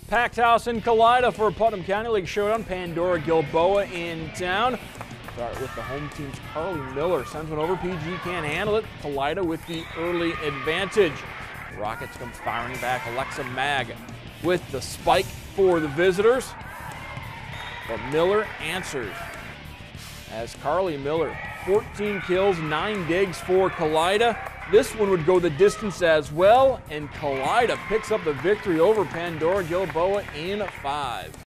Packed house in Kalida for a Putnam County League showdown. Pandora Gilboa in town. Start with the home team's Carly Miller. Sends one over. PG can't handle it. Kalida with the early advantage. Rockets come firing back. Alexa Mag with the spike for the visitors. But Miller answers as Carly Miller, 14 kills, 9 digs for Kalida. This one would go the distance as well, and Kalida picks up the victory over Pandora Gilboa in 5.